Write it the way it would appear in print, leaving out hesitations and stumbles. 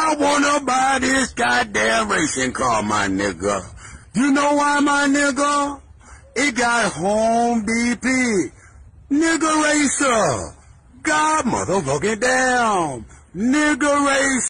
I wanna buy this goddamn racing car, my nigga. You know why, my nigga? It got home BP. Nigga racer. God motherfucking damn. Nigga racer.